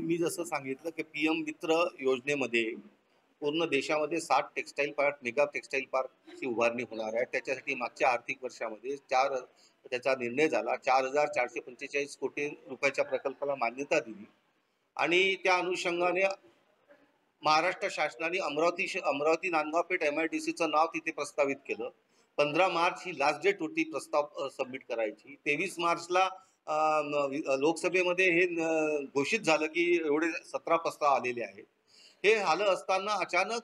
मी जसं सांगितलं की पीएम मित्र योजनेमध्ये पूर्ण देशामध्ये 60 टेक्सटाईल पार्क मेगा टेक्सटाईल पार्कची उभारणी होणार आहे. त्याच्यासाठी मागच्या आर्थिक वर्षामध्ये त्याचा निर्णय झाला. 4,445 कोटी रुपयाच्या प्रकल्पाला मान्यता दिली आणि त्या अनुषंगाने महाराष्ट्र शासनाने अमरावती नांदगाव पेठ MIDCचं नाव तिथे प्रस्तावित केलं. 15 मार्च ही लास्ट डेट होती प्रस्ताव सबमिट करायची. 23 मार्चला लोकसभेमध्ये हे घोषित झालं की एवढे 17 प्रस्ताव आलेले आहेत. हे आलं असताना अचानक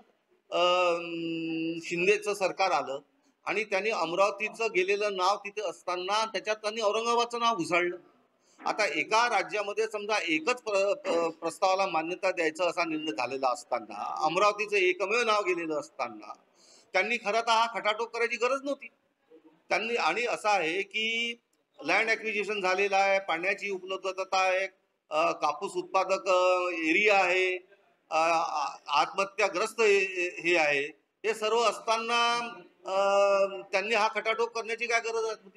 शिंदेचं सरकार आलं आणि त्यांनी अमरावतीचं गेलेलं नाव तिथे असताना त्याच्यात त्यांनी औरंगाबादचं नाव घुसाळलं. आता एका राज्यामध्ये समजा एकच प्रस्तावाला मान्यता द्यायचं असा निर्णय झालेला असताना अमरावतीचं एकमेव नाव गेलेलं असताना त्यांनी खरं तर हा खटाटोप करायची गरज नव्हती. त्यांनी आणि असं आहे की लँड ॲक्विजिशन झालेलं आहे, पाण्याची उपलब्धता आहे, कापूस उत्पादक एरिया आहे, आत्महत्याग्रस्त हे आहे. हे सर्व असताना त्यांनी हा खटाटोप करण्याची काय गरज होती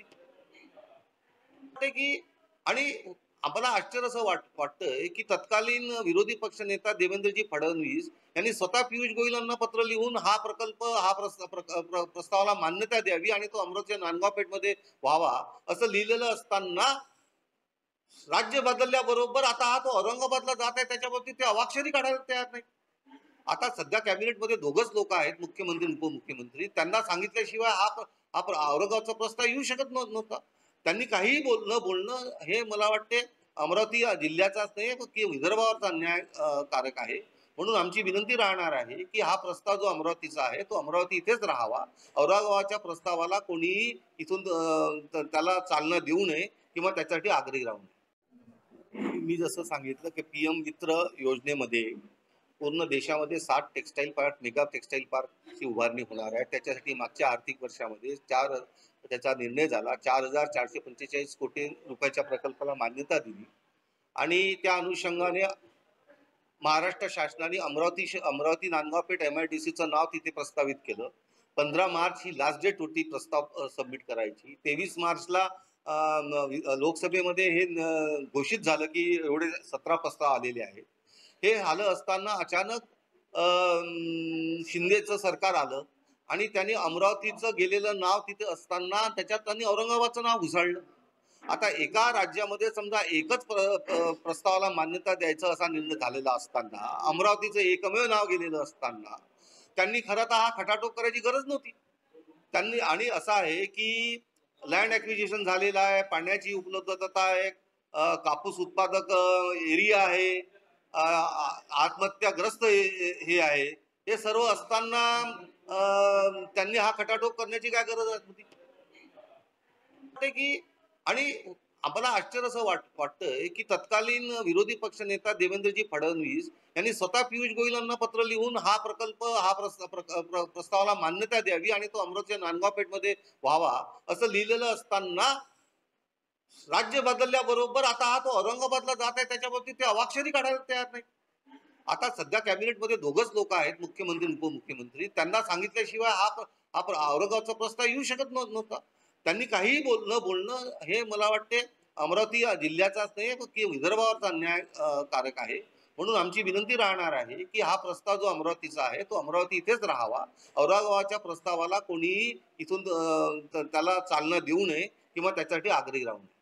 की आणि आम्हाला आश्चर्य असं वाटतंय की तत्कालीन विरोधी पक्षनेता देवेंद्रजी फडणवीस यांनी स्वतः पियुष गोयलांना पत्र लिहून हा प्रस्तावाला मान्यता द्यावी आणि तो अमरावती नांदगाव पेठमध्ये व्हावा असं लिहिलेलं असताना राज्य बदलल्याबरोबर आता हा तो औरंगाबादला जात आहे, त्याच्या बाबतीत ते अवाक्षरी काढायला तयार नाही. आता सध्या कॅबिनेटमध्ये दोघच लोक आहेत, मुख्यमंत्री उपमुख्यमंत्री. त्यांना सांगितल्याशिवाय हा औरंगाबादचा प्रस्ताव येऊ शकत नव्हता. त्यांनी काही बोलणं हे मला वाटते अमरावती जिल्ह्याचाच नाही की विदर्भावरचा अन्यायकारक आहे. म्हणून आमची विनंती राहणार आहे की हा प्रस्ताव जो अमरावतीचा आहे तो अमरावती इथेच राहावा. औरंगाबादच्या प्रस्तावाला कोणीही इथून त्याला चालना देऊ नये किंवा त्याच्यासाठी आग्रही राहू नये. मी जसं सांगितलं की पीएम मित्र योजनेमध्ये पूर्ण देशामध्ये 60 टेक्सटाईल पार्क मेगा टेक्सटाईल पार्कची उभारणी होणार आहे. त्याच्यासाठी मागच्या आर्थिक वर्षामध्ये त्याचा निर्णय झाला. 4,445 कोटी रुपयाच्या प्रकल्पाला मान्यता दिली आणि त्या अनुषंगाने महाराष्ट्र शासनाने अमरावती नांदगाव पेठ MIDCचं नाव तिथे प्रस्तावित केलं. 15 मार्च ही लास्ट डेट होती प्रस्ताव सबमिट करायची. 23 मार्चला लोकसभेमध्ये हे घोषित झालं की एवढे 17 प्रस्ताव आलेले आहेत. हे आलं असताना अचानक शिंदेचं सरकार आलं आणि त्यांनी अमरावतीचं गेलेलं नाव तिथे असताना त्याच्यात त्यांनी औरंगाबादचं नाव घुसाळलं. आता एका राज्यामध्ये समजा एकच प्रस्तावाला मान्यता द्यायचं असा निर्णय झालेला असताना अमरावतीचं एकमेव नाव गेलेलं असताना त्यांनी खरं तर हा खटाटोप करायची गरज नव्हती. त्यांनी आणि असं आहे की लँड ॲक्विजिशन झालेलं आहे, पाण्याची उपलब्धता आहे, कापूस उत्पादक एरिया आहे, आत्महत्याग्रस्त हे आहे. हे सर्व असताना त्यांनी हा खटाटोप करण्याची काय गरज होती की आणि आम्हाला आश्चर्य असं वाटतंय की तत्कालीन विरोधी पक्षनेता देवेंद्रजी फडणवीस यांनी स्वतः पियुष गोयलांना पत्र लिहून हा प्रस्तावाला मान्यता द्यावी आणि तो अमरावती नांदगाव पेठमध्ये व्हावा असं लिहिलेलं असताना राज्य बदलल्याबरोबर आता हा तो औरंगाबादला जात आहे, त्याच्या बाबतीत ते अवाक्षरी काढायला तयार नाही. आता सध्या कॅबिनेटमध्ये दोघच लोक आहेत, मुख्यमंत्री उपमुख्यमंत्री. त्यांना सांगितल्याशिवाय हा औरंगाबादचा प्रस्ताव येऊ शकत नव्हता. त्यांनी काही बोलणं हे मला वाटते अमरावती जिल्ह्याचाच नाही की विदर्भावरचा अन्यायकारक आहे. म्हणून आमची विनंती राहणार आहे की हा प्रस्ताव जो अमरावतीचा आहे तो अमरावती इथेच राहावा. औरंगाबादच्या प्रस्तावाला कोणीही इथून त्याला चालना देऊ नये किंवा त्याच्यासाठी आग्रही राहू नये.